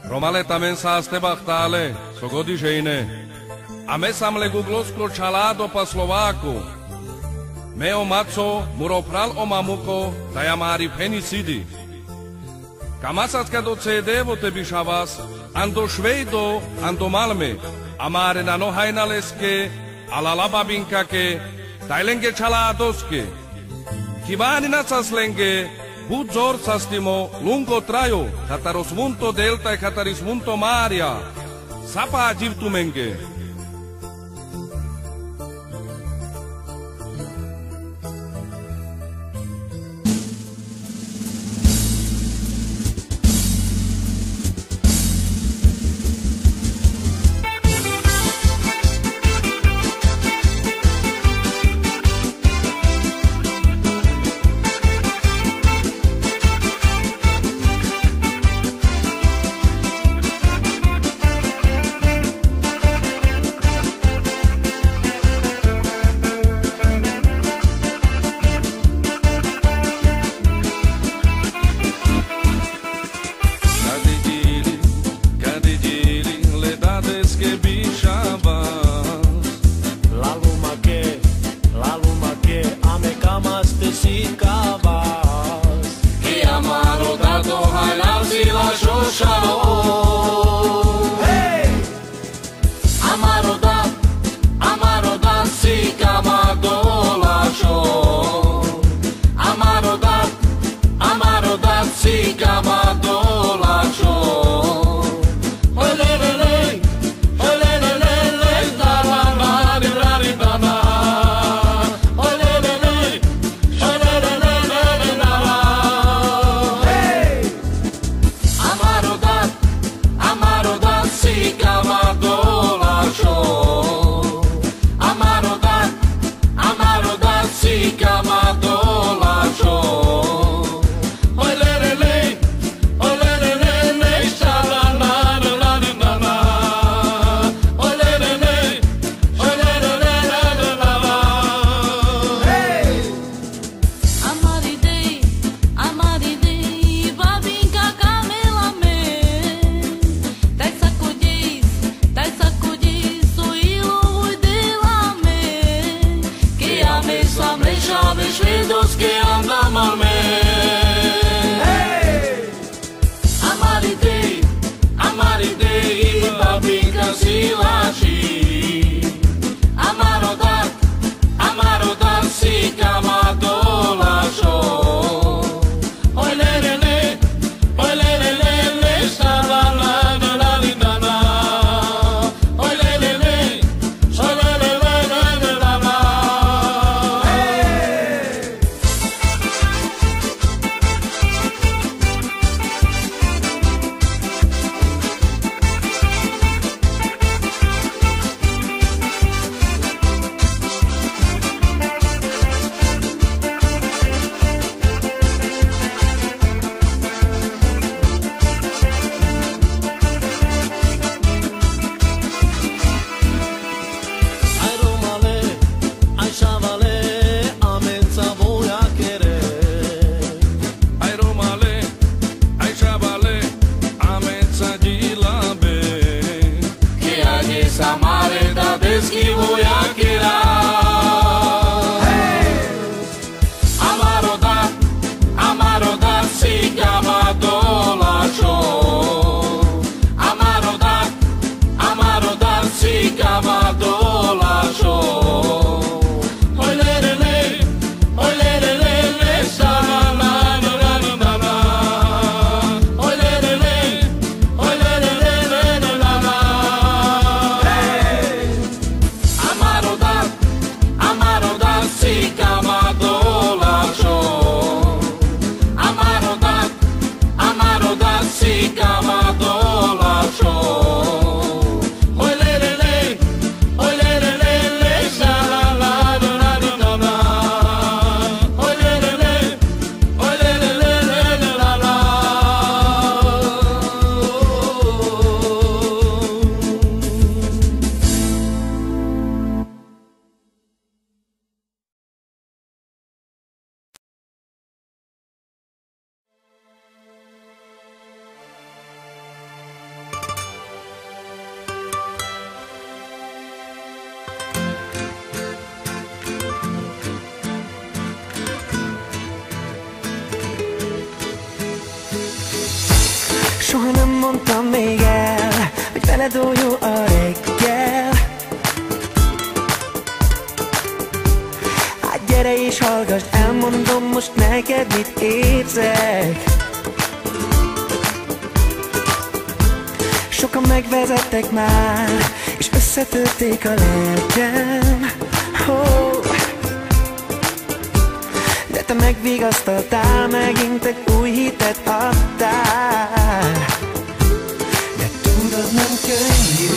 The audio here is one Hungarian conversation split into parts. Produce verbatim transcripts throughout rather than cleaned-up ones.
Romaleta mensa astebachtále, so gody žejne. A me sam le gugloskro čalado pa Slováku. Meo maco muropral o mamuko, tajamari penicidi. Kamasacka do C D vo tebi šavas, ando švejdo, ando malme, amare na nohajna leske, ala la babinka ke, tajlenge čaladoske. Kivani na caslenge, budzor sastimo lungo trajo, kataros munto delta e kataris munto maria, sapa jivtu menge. veled ó jó a reggel. Hát gyere és hallgass, elmondom most neked, mit érzek. Sokan megvezettek már, és összetörték a lelkem. Oh. De te megvigasztaltál, megint egy új hitet adtál. De tudod, nem könnyű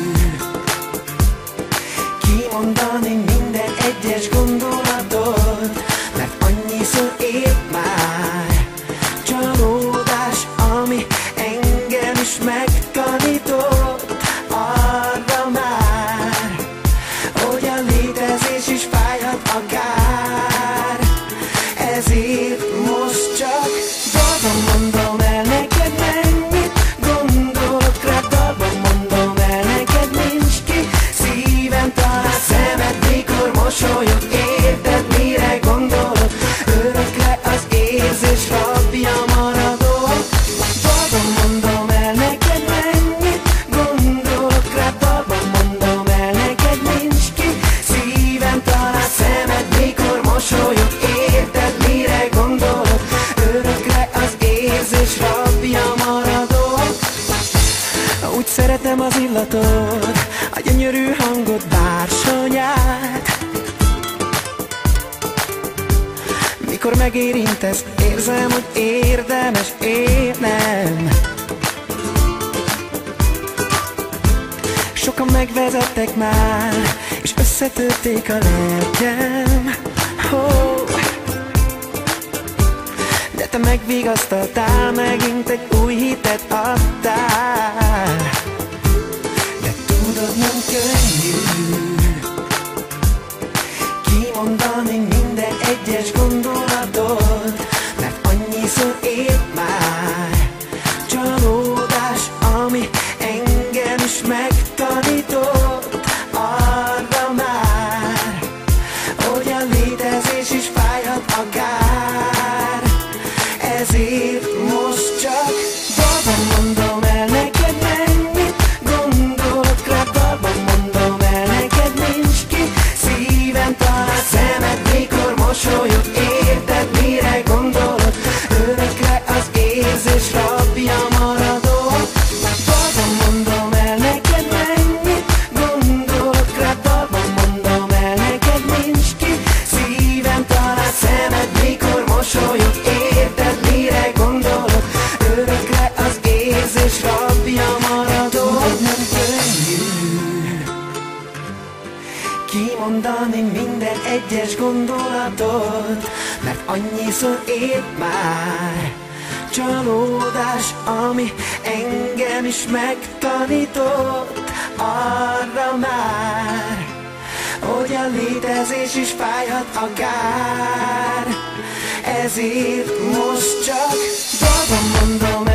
kimondani minden egyes gondolatot, mert annyiszor épp már csalódás, ami engem is megtanított arra már, hogy a létezés is fájhat akár. Ezért most csak dalban mondom el neked, mennyit gondolok rád. Dalban mondom el neked, nincs ki szívem, talán szemed mikor mosolyog. Érted, mire gondolok? Örökre az érzés rabja maradok. Dalban mondom el neked, mennyit gondolok rád. Dalban mondom el neked, nincs ki szívem, talán szemed mikor mosolyog. Érted, mire gondolok? Örökre az érzés rabja maradok. Úgy szeretem az illatod, a gyönyörű hangot, bársonyát. Mikor megérintesz, érzem, hogy érdemes élnem. Sokan megvezettek már, és összetörték a lelkem. Oh. De te megvigasztaltál, megint egy új hitet adtál. De tudod, nem könnyű kimondani minden egyes gondolatot, mert annyiszor épp már csalódás, ami engem is megtanított arra már, hogy a létezés is fájhat akár. Ezért most csak dalban mondom el neked, mennyit gondolok rád. Dalban mondom el neked, nincs ki szívem, talán szemed mikor mosolyog. Érted, mire gondolok? Örökre az érzés rabja maradok. Dalban mondom el neked, mennyit gondolok rád. Dalban mondom el neked, nincs ki szívem, talán szemed mikor mosolyog. Érted, mire gondolok? Örökre az érzés rabja maradok. Nem könnyű kimondani minden egyes gondolatot, mert annyiszor épp már csalódás, ami engem is megtanított arra már, hogy a létezés is fájhat akár. Ezért most csak dalban mondom el